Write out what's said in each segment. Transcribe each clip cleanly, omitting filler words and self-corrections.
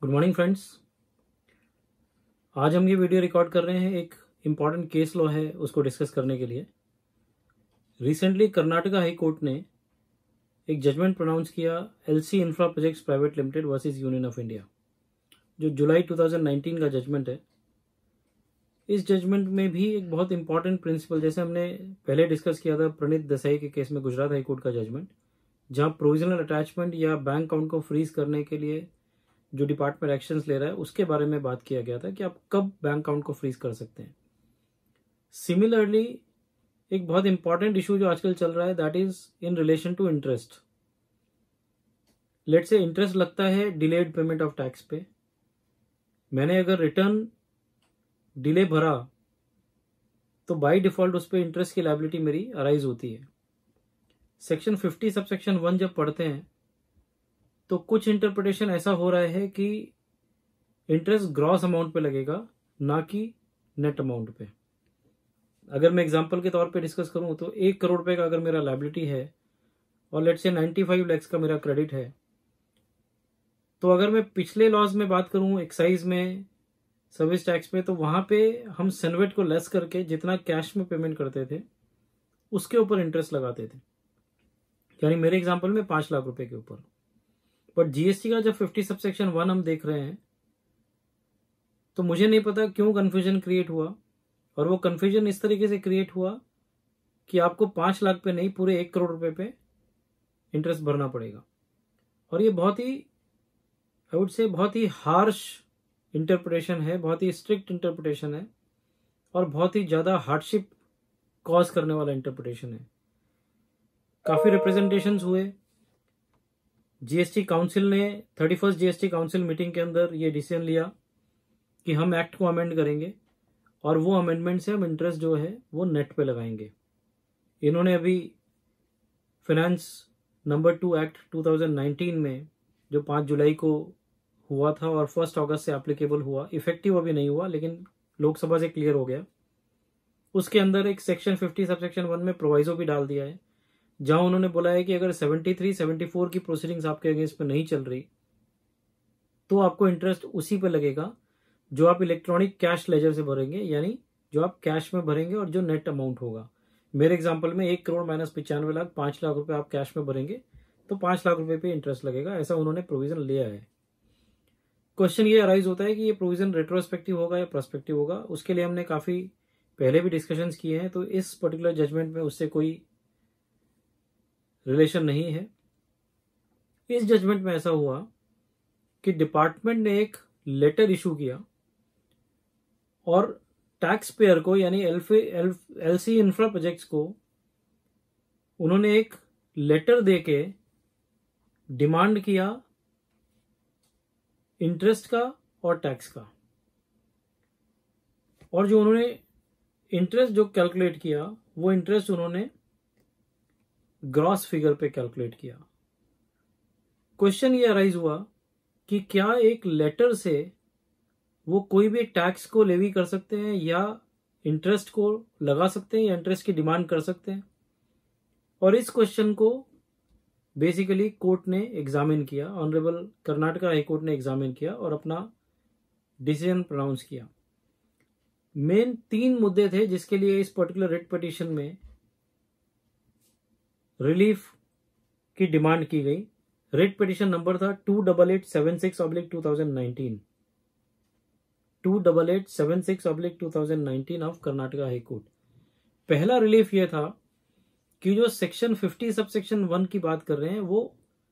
Good morning friends. आज हम ये वीडियो रिकॉर्ड कर रहे हैं, एक इम्पॉर्टेंट केस लॉ है उसको डिस्कस करने के लिए। रिसेंटली कर्नाटका हाई कोर्ट ने एक जजमेंट प्रोनाउंस किया LC infra projects private limited versus union of India, जो जुलाई 2019 का जजमेंट है। इस जजमेंट में भी एक बहुत इंपॉर्टेंट प्रिंसिपल, जैसे हमने पहले डिस्कस किया था प्रणीत देसाई के केस में गुजरात हाई कोर्ट का जजमेंट, जहां प्रोविजनल अटैचमेंट या बैंक अकाउंट को फ्रीज करने के लिए जो डिपार्टमेंट एक्शंस ले रहा है उसके बारे में बात किया गया था कि आप कब बैंक अकाउंट को फ्रीज कर सकते हैं। सिमिलरली एक बहुत इंपॉर्टेंट इशू जो आजकल चल रहा है, that is in relation to interest. Let's से इंटरेस्ट लगता है डिलेड पेमेंट ऑफ टैक्स पे। मैंने अगर रिटर्न डिले भरा तो बाय डिफॉल्ट उस पर इंटरेस्ट की लायबिलिटी मेरी अराइज होती है। सेक्शन 50 सबसेक्शन 1 जब पढ़ते हैं तो कुछ इंटरप्रिटेशन ऐसा हो रहा है कि इंटरेस्ट ग्रॉस अमाउंट पे लगेगा, ना कि नेट अमाउंट पे। अगर मैं एग्जांपल के तौर पे डिस्कस करूं तो 1 करोड़ रुपए का अगर मेरा लायबिलिटी है और लेट्स से 95 लाख का मेरा क्रेडिट है, तो अगर मैं पिछले लॉज में बात करूं एक्साइज में, सर्विस टैक्स में, तो वहां पे हम सनवेट को लेस करके जितना कैश में पेमेंट करते थे उसके ऊपर इंटरेस्ट लगाते थे, यानी मेरे एग्जाम्पल में 5 लाख रुपए के ऊपर। बट जीएसटी का जब 50 सबसेक्शन 1 हम देख रहे हैं तो मुझे नहीं पता क्यों कंफ्यूजन क्रिएट हुआ, और वो कंफ्यूजन इस तरीके से क्रिएट हुआ कि आपको 5 लाख पे नहीं, पूरे 1 करोड़ रुपए पे इंटरेस्ट भरना पड़ेगा। और ये बहुत ही, आई वुड से, बहुत ही हार्श इंटरप्रिटेशन है, बहुत ही स्ट्रिक्ट इंटरप्रिटेशन है, और बहुत ही ज्यादा हार्डशिप कॉज करने वाला इंटरप्रिटेशन है। काफी रिप्रेजेंटेशंस हुए। जीएसटी काउंसिल ने 31st जीएसटी काउंसिल मीटिंग के अंदर ये डिसीजन लिया कि हम एक्ट को अमेंड करेंगे, और वो अमेंडमेंट से हम इंटरेस्ट जो है वो नेट पे लगाएंगे। इन्होंने अभी फाइनेंस नंबर 2 एक्ट 2019 में, जो 5 जुलाई को हुआ था और 1 अगस्त से एप्लीकेबल हुआ, इफेक्टिव अभी नहीं हुआ लेकिन लोकसभा से क्लियर हो गया, उसके अंदर एक सेक्शन 50 सबसेक्शन 1 में प्रोवाइजो भी डाल दिया है, जहां उन्होंने बोला है कि अगर 73, 74 की प्रोसीडिंग्स आपके अगेंस्ट पे नहीं चल रही तो आपको इंटरेस्ट उसी पे लगेगा जो आप इलेक्ट्रॉनिक कैश लेजर से भरेंगे, यानी जो आप कैश में भरेंगे और जो नेट अमाउंट होगा। मेरे एग्जांपल में 1 करोड़ माइनस 95 लाख, 5 लाख रुपए आप कैश में भरेंगे तो 5 लाख रुपए पे इंटरेस्ट लगेगा, ऐसा उन्होंने प्रोविजन लिया है। क्वेश्चन ये अराइज होता है कि ये प्रोविजन रेट्रोस्पेक्टिव होगा या प्रोस्पेक्टिव होगा। उसके लिए हमने काफी पहले भी डिस्कशंस किए हैं, तो इस पर्टिकुलर जजमेंट में उससे कोई रिलेशन नहीं है। इस जजमेंट में ऐसा हुआ कि डिपार्टमेंट ने एक लेटर इशू किया और टैक्स पेयर को, यानी एलसी इंफ्रा प्रोजेक्ट्स को, उन्होंने एक लेटर देके डिमांड किया इंटरेस्ट का और टैक्स का। और जो उन्होंने इंटरेस्ट जो कैलकुलेट किया, वो इंटरेस्ट उन्होंने ग्रॉस फिगर पे कैलकुलेट किया। क्वेश्चन ये अराइज हुआ कि क्या एक लेटर से वो कोई भी टैक्स को लेवी कर सकते हैं, या इंटरेस्ट को लगा सकते हैं, या इंटरेस्ट की डिमांड कर सकते हैं। और इस क्वेश्चन को बेसिकली कोर्ट ने एग्जामिन किया, ऑनरेबल कर्नाटका हाई कोर्ट ने एग्जामिन किया और अपना डिसीजन प्रोनाउंस किया। मेन 3 मुद्दे थे जिसके लिए इस पर्टिकुलर रिट पिटीशन में रिलीफ की डिमांड की गई। रिट पिटीशन नंबर था 28876/2019, 28876/2019 ऑफ कर्नाटका हाई कोर्ट। पहला रिलीफ यह था कि जो सेक्शन 50 सबसेक्शन 1 की बात कर रहे हैं वो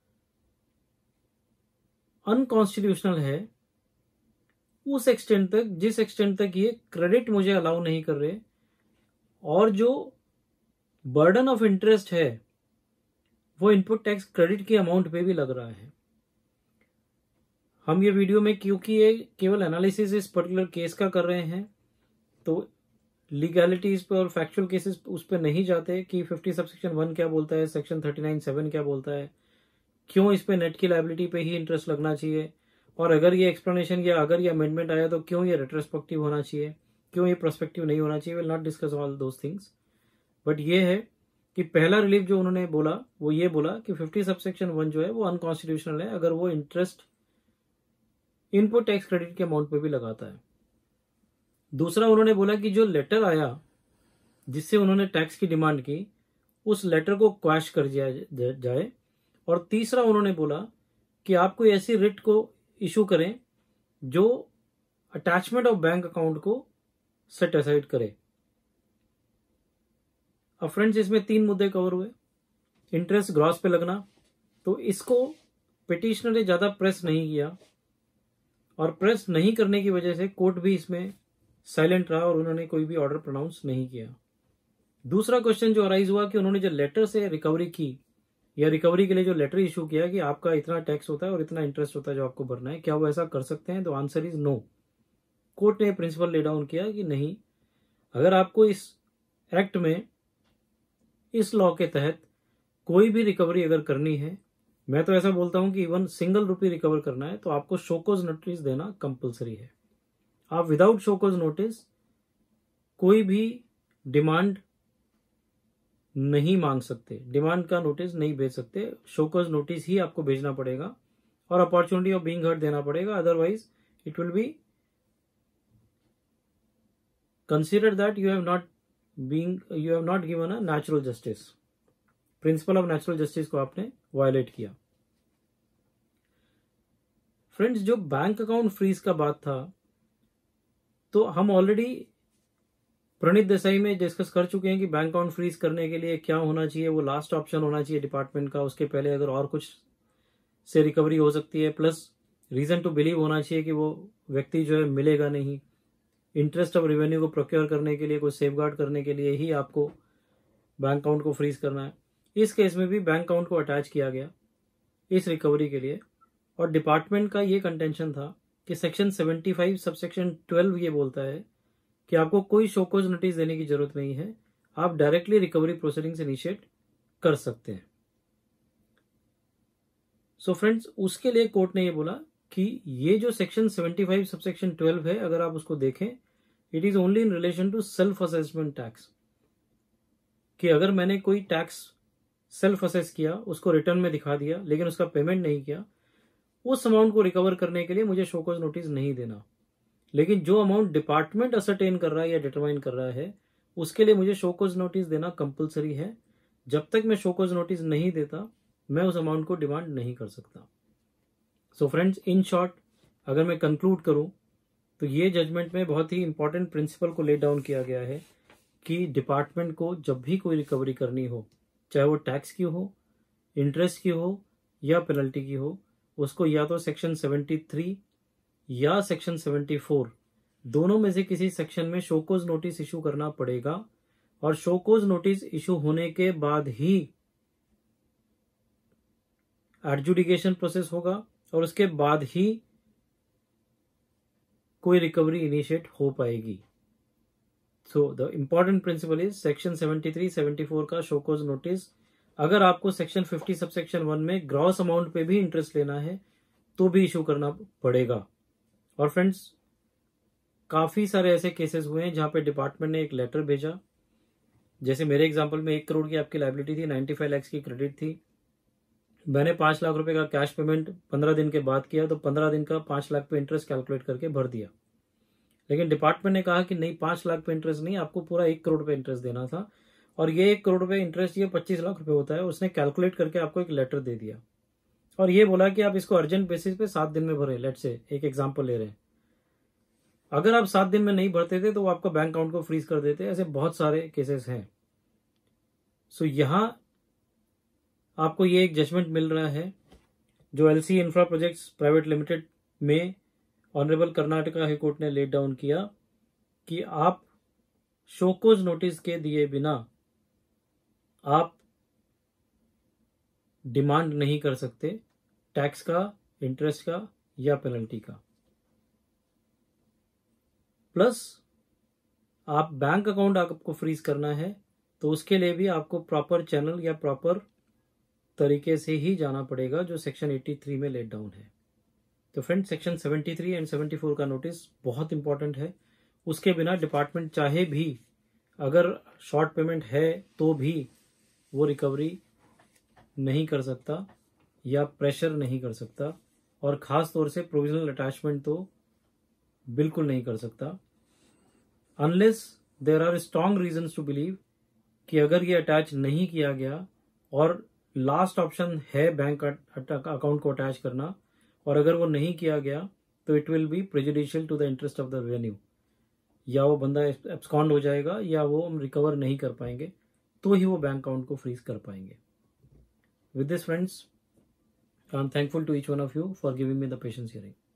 अनकॉन्स्टिट्यूशनल है उस एक्सटेंट तक जिस एक्सटेंट तक ये क्रेडिट मुझे अलाउ नहीं कर रहे, और जो बर्डन ऑफ इंटरेस्ट है वो इनपुट टैक्स क्रेडिट की अमाउंट पे भी लग रहा है। हम ये वीडियो में, क्योंकि ये केवल एनालिसिस इस पर्टिकुलर केस का कर रहे हैं, तो लीगैलिटीज पे और फैक्चुअल केसेस उस पर नहीं जाते कि 50 सबसेक्शन 1 क्या बोलता है, सेक्शन 39(7) क्या बोलता है, क्यों इस पे नेट की लायबिलिटी पे ही इंटरेस्ट लगना चाहिए, और अगर ये एक्सप्लेनेशन या अगर ये अमेंडमेंट आया तो क्यों ये रेट्रोस्पेक्टिव होना चाहिए, क्यों ये प्रोस्पेक्टिव नहीं होना चाहिए। Will not discuss all those things, but ये है कि पहला रिलीफ जो उन्होंने बोला वो ये बोला कि 50 सबसेक्शन 1 जो है वो अनकॉन्स्टिट्यूशनल है अगर वो इंटरेस्ट इनपुट टैक्स क्रेडिट के अमाउंट पे भी लगाता है। दूसरा उन्होंने बोला कि जो लेटर आया जिससे उन्होंने टैक्स की डिमांड की, उस लेटर को क्वैश कर दिया जाए। और तीसरा उन्होंने बोला कि आप कोई ऐसी रिट को इशू करें जो अटैचमेंट ऑफ बैंक अकाउंट को सेट असाइड करे। अब फ्रेंड्स, इसमें 3 मुद्दे कवर हुए। इंटरेस्ट ग्रॉस पे लगना, तो इसको पिटिशनर ने ज्यादा प्रेस नहीं किया, और प्रेस नहीं करने की वजह से कोर्ट भी इसमें साइलेंट रहा और उन्होंने कोई भी ऑर्डर प्रोनाउंस नहीं किया। दूसरा क्वेश्चन जो अराइज हुआ कि उन्होंने जो लेटर से रिकवरी की, या रिकवरी के लिए जो लेटर इशू किया कि आपका इतना टैक्स होता है और इतना इंटरेस्ट होता है जो आपको भरना है, क्या वो ऐसा कर सकते हैं? तो आंसर इज नो। कोर्ट ने प्रिंसिपल ले डाउन किया कि नहीं, अगर आपको इस एक्ट में, इस लॉ के तहत कोई भी रिकवरी अगर करनी है, मैं तो ऐसा बोलता हूं कि इवन सिंगल रुपी रिकवर करना है, तो आपको शोकॉज नोटिस देना कंपलसरी है। आप विदाउट शोकॉज नोटिस कोई भी डिमांड नहीं मांग सकते, डिमांड का नोटिस नहीं भेज सकते। शोकॉज नोटिस ही आपको भेजना पड़ेगा और अपॉर्चुनिटी ऑफ बीइंग हर्ड देना पड़ेगा, otherwise it will be consider that you have not given a natural justice. Principle of natural justice को आपने वायलेट किया। फ्रेंड्स, जो बैंक अकाउंट फ्रीज का बात था, तो हम ऑलरेडी प्रणीत देसाई में डिस्कस कर चुके हैं कि बैंक अकाउंट फ्रीज करने के लिए क्या होना चाहिए। वो लास्ट ऑप्शन होना चाहिए डिपार्टमेंट का, उसके पहले अगर और कुछ से रिकवरी हो सकती है, प्लस रीजन टू बिलीव होना चाहिए कि वो व्यक्ति जो है मिलेगा नहीं। इंटरेस्ट ऑफ रेवेन्यू को प्रोक्योर करने के लिए, कोई सेफगार्ड करने के लिए ही आपको बैंक अकाउंट को फ्रीज करना है। इस केस में भी बैंक अकाउंट को अटैच किया गया इस रिकवरी के लिए, और डिपार्टमेंट का ये कंटेंशन था कि सेक्शन 75 सबसेक्शन 12 ये बोलता है कि आपको कोई शोकॉज नोटिस देने की जरूरत नहीं है, आप डायरेक्टली रिकवरी प्रोसीडिंग्स इनिशिएट कर सकते हैं। सो फ्रेंड्स, उसके लिए कोर्ट ने ये बोला कि ये जो सेक्शन 75 सबसेक्शन 12 है, अगर आप उसको देखें, it is only in relation to self assessment tax, कि अगर मैंने कोई टैक्स सेल्फ असेस किया, उसको रिटर्न में दिखा दिया, लेकिन उसका पेमेंट नहीं किया, उस अमाउंट को रिकवर करने के लिए मुझे शोकॉज नोटिस नहीं देना। लेकिन जो अमाउंट डिपार्टमेंट असरटेन कर रहा है या डिटरमाइन कर रहा है, उसके लिए मुझे शोकॉज नोटिस देना कंपलसरी है। जब तक मैं शोकॉज नोटिस नहीं देता, मैं उस अमाउंट को डिमांड नहीं कर सकता। सो फ्रेंड्स, इन शॉर्ट अगर मैं कंक्लूड करूं, तो ये जजमेंट में बहुत ही इंपॉर्टेंट प्रिंसिपल को ले डाउन किया गया है कि डिपार्टमेंट को जब भी कोई रिकवरी करनी हो, चाहे वो टैक्स की हो, इंटरेस्ट की हो या पेनल्टी की हो, उसको या तो सेक्शन 73 या सेक्शन 74 दोनों में से किसी सेक्शन में शोकॉज नोटिस इशू करना पड़ेगा, और शोकॉज नोटिस इशू होने के बाद ही एडजुडिकेशन प्रोसेस होगा, और उसके बाद ही कोई रिकवरी इनिशिएट हो पाएगी। So the important principle is section 73, 74 का शोकॉज नोटिस, अगर आपको सेक्शन 50 सबसेक्शन 1 में ग्रॉस अमाउंट पे भी इंटरेस्ट लेना है तो भी इशू करना पड़ेगा। और फ्रेंड्स, काफी सारे ऐसे केसेस हुए हैं जहां पे डिपार्टमेंट ने एक लेटर भेजा, जैसे मेरे एग्जांपल में 1 करोड़ की आपकी लायबिलिटी थी, 95 लाख की क्रेडिट थी, मैंने 5 लाख रुपए का कैश पेमेंट 15 दिन के बाद किया, तो 15 दिन का 5 लाख पे इंटरेस्ट कैलकुलेट करके भर दिया। लेकिन डिपार्टमेंट ने कहा कि नहीं, 5 लाख पे इंटरेस्ट नहीं, आपको पूरा 1 करोड़ पे इंटरेस्ट देना था, और ये 1 करोड़ रुपए इंटरेस्ट ये 25 लाख रुपए होता है। उसने कैलकुलेट करके आपको एक लेटर दे दिया और ये बोला कि आप इसको अर्जेंट बेसिस पे 7 दिन में भरें। लेट से एक एग्जांपल ले रहे हैं, अगर आप 7 दिन में नहीं भरते थे तो वो आपका बैंक अकाउंट को फ्रीज कर देते। ऐसे बहुत सारे केसेस हैं। सो यहां आपको ये एक जजमेंट मिल रहा है जो LC infra projects private limited में ऑनरेबल कर्नाटका हाई कोर्ट ने लेट डाउन किया कि आप शोकॉज नोटिस के दिए बिना आप डिमांड नहीं कर सकते टैक्स का, इंटरेस्ट का या पेनल्टी का। प्लस आप बैंक अकाउंट आपको फ्रीज करना है तो उसके लिए भी आपको प्रॉपर चैनल या प्रॉपर तरीके से ही जाना पड़ेगा, जो सेक्शन 83 में लेट डाउन है। तो फ्रेंड, सेक्शन 73 एंड 74 का नोटिस बहुत इंपॉर्टेंट है। उसके बिना डिपार्टमेंट चाहे भी अगर शॉर्ट पेमेंट है तो भी वो रिकवरी नहीं कर सकता या प्रेशर नहीं कर सकता और ख़ास तौर से प्रोविजनल अटैचमेंट तो बिल्कुल नहीं कर सकता, unless there are strong reasons to believe कि अगर ये अटैच नहीं किया गया और लास्ट ऑप्शन है बैंक अकाउंट को अटैच करना, और अगर वो नहीं किया गया तो it will be prejudicial to the interest of the revenue, या वो बंदा एब्सकॉन्ड हो जाएगा या वो हम रिकवर नहीं कर पाएंगे, तो ही वो बैंक अकाउंट को फ्रीज कर पाएंगे. With this friends, I am thankful to each one of you for giving me the patience hearing.